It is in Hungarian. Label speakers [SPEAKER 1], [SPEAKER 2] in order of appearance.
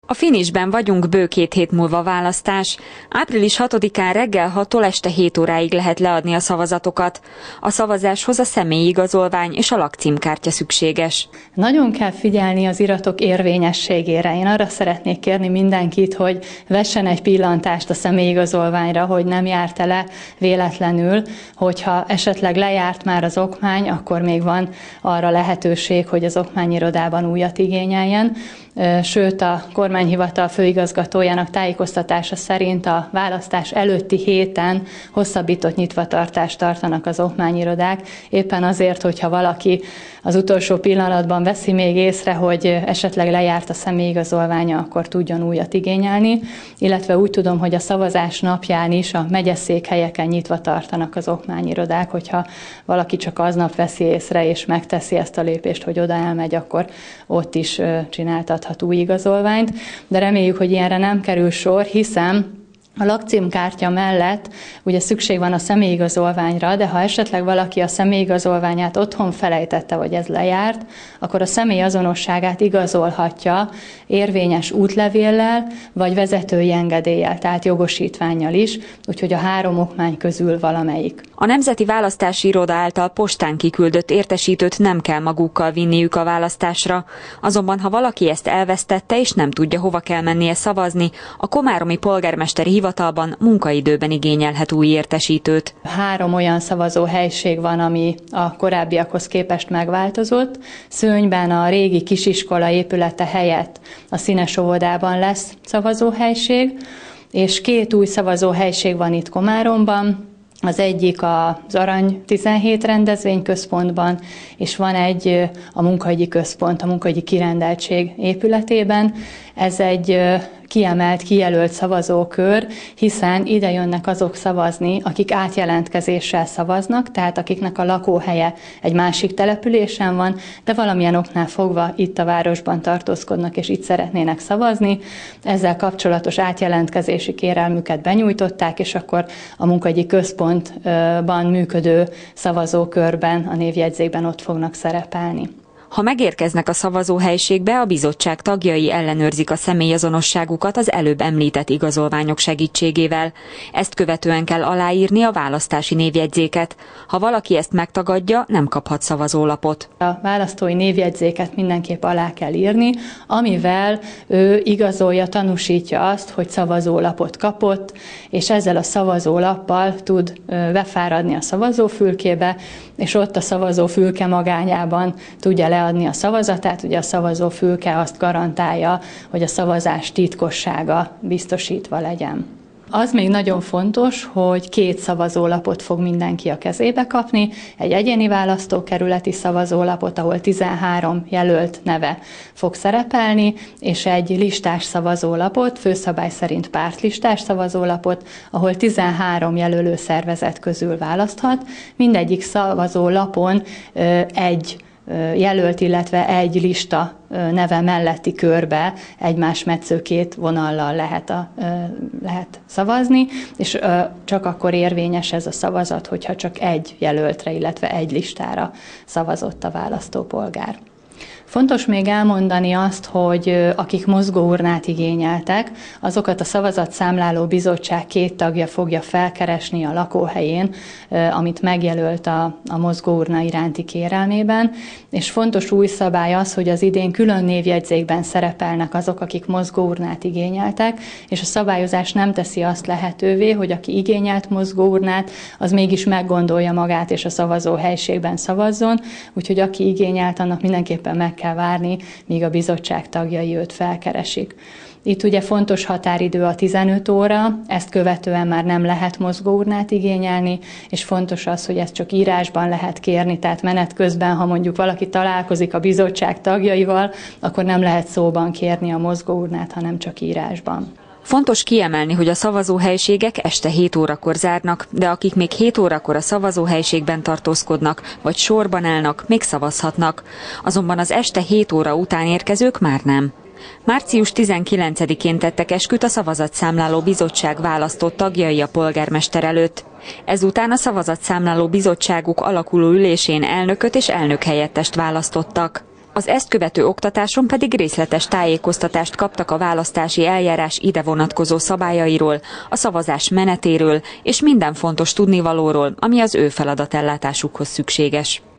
[SPEAKER 1] A finisben vagyunk, bő 2 hét múlva választás. Április 6-án reggel 6-tól este 7 óráig lehet leadni a szavazatokat. A szavazáshoz a személyi igazolvány és a lakcímkártya szükséges.
[SPEAKER 2] Nagyon kell figyelni az iratok érvényességére. Én arra szeretnék kérni mindenkit, hogy vessen egy pillantást a személyi igazolványra, hogy nem járt le véletlenül, hogyha esetleg lejárt már az okmány, akkor még van arra lehetőség, hogy az okmányirodában újat igényeljen. Sőt, a kormányhivatal főigazgatójának tájékoztatása szerint a választás előtti héten hosszabbított nyitvatartást tartanak az okmányirodák, éppen azért, hogyha valaki az utolsó pillanatban veszi még észre, hogy esetleg lejárt a személyigazolványa, akkor tudjon újat igényelni, illetve úgy tudom, hogy a szavazás napján is a megyeszékhelyeken nyitva tartanak az okmányirodák, hogyha valaki csak aznap veszi észre és megteszi ezt a lépést, hogy oda elmegy, akkor ott is csináltathat új igazolványt, de reméljük, hogy ilyenre nem kerül sor, hiszen a lakcímkártya mellett ugye szükség van a személyigazolványra, de ha esetleg valaki a személyigazolványát otthon felejtette, vagy ez lejárt, akkor a személy azonosságát igazolhatja érvényes útlevéllel, vagy vezetői engedéllyel, tehát jogosítvánnyal is, úgyhogy a 3 okmány közül valamelyik.
[SPEAKER 1] A Nemzeti Választási Iroda által postán kiküldött értesítőt nem kell magukkal vinniük a választásra, azonban ha valaki ezt elvesztette és nem tudja, hova kell mennie szavazni, a komáromi polgármesteri hivatalban munkaidőben igényelhet új értesítőt.
[SPEAKER 2] 3 olyan szavazóhelység van, ami a korábbiakhoz képest megváltozott. Szőnyben a régi kisiskola épülete helyett a Színes óvodában lesz szavazóhelység, és 2 új szavazóhelység van itt Komáromban. Az egyik az Arany 17 rendezvényközpontban, és van egy a munkahogyi központ, a munkahogyi kirendeltség épületében. Ez egy kiemelt, kijelölt szavazókör, hiszen ide jönnek azok szavazni, akik átjelentkezéssel szavaznak, tehát akiknek a lakóhelye egy másik településen van, de valamilyen oknál fogva itt a városban tartózkodnak, és itt szeretnének szavazni. Ezzel kapcsolatos átjelentkezési kérelmüket benyújtották, és akkor a munkahogyi központban működő szavazókörben, a névjegyzékben ott fognak szerepelni.
[SPEAKER 1] Ha megérkeznek a szavazóhelyiségbe, a bizottság tagjai ellenőrzik a személyazonosságukat az előbb említett igazolványok segítségével. Ezt követően kell aláírni a választási névjegyzéket. Ha valaki ezt megtagadja, nem kaphat szavazólapot.
[SPEAKER 2] A választói névjegyzéket mindenképp alá kell írni, amivel ő igazolja, tanúsítja azt, hogy szavazólapot kapott, és ezzel a szavazólappal tud befáradni a szavazófülkébe, és ott a szavazófülke magányában tudja leadni a szavazatát. Ugye a szavazófülke azt garantálja, hogy a szavazás titkossága biztosítva legyen. Az még nagyon fontos, hogy 2 szavazólapot fog mindenki a kezébe kapni, egy egyéni választókerületi szavazólapot, ahol 13 jelölt neve fog szerepelni, és egy listás szavazólapot, főszabály szerint pártlistás szavazólapot, ahol 13 jelölő szervezet közül választhat. Mindegyik szavazólapon egy jelölt, illetve egy lista neve melletti körbe egymás metsző 2 vonallal lehet szavazni, és csak akkor érvényes ez a szavazat, hogyha csak egy jelöltre, illetve egy listára szavazott a választópolgár. Fontos még elmondani azt, hogy akik mozgóurnát igényeltek, azokat a szavazatszámláló bizottság 2 tagja fogja felkeresni a lakóhelyén, amit megjelölt a mozgóurna iránti kérelmében, és fontos új szabály az, hogy az idén külön névjegyzékben szerepelnek azok, akik mozgóurnát igényeltek, és a szabályozás nem teszi azt lehetővé, hogy aki igényelt mozgóurnát, az mégis meggondolja magát és a szavazóhelyiségben szavazzon, úgyhogy aki igényelt, annak mindenképpen meg kell várni, míg a bizottság tagjai őt felkeresik. Itt ugye fontos határidő a 15 óra, ezt követően már nem lehet mozgóurnát igényelni, és fontos az, hogy ezt csak írásban lehet kérni, tehát menet közben, ha mondjuk valaki találkozik a bizottság tagjaival, akkor nem lehet szóban kérni a mozgóurnát, hanem csak írásban.
[SPEAKER 1] Fontos kiemelni, hogy a szavazóhelyiségek este 7 órakor zárnak, de akik még 7 órakor a szavazóhelyiségben tartózkodnak, vagy sorban állnak, még szavazhatnak. Azonban az este 7 óra után érkezők már nem. Március 19-én tettek esküt a Szavazatszámláló Bizottság választott tagjai a polgármester előtt. Ezután a Szavazatszámláló Bizottságuk alakuló ülésén elnököt és elnökhelyettest választottak. Az ezt követő oktatáson pedig részletes tájékoztatást kaptak a választási eljárás ide vonatkozó szabályairól, a szavazás menetéről és minden fontos tudnivalóról, ami az ő feladatellátásukhoz szükséges.